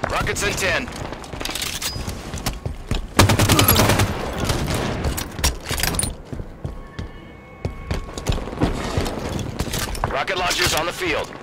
Rockets in 10. Rocket launchers on the field.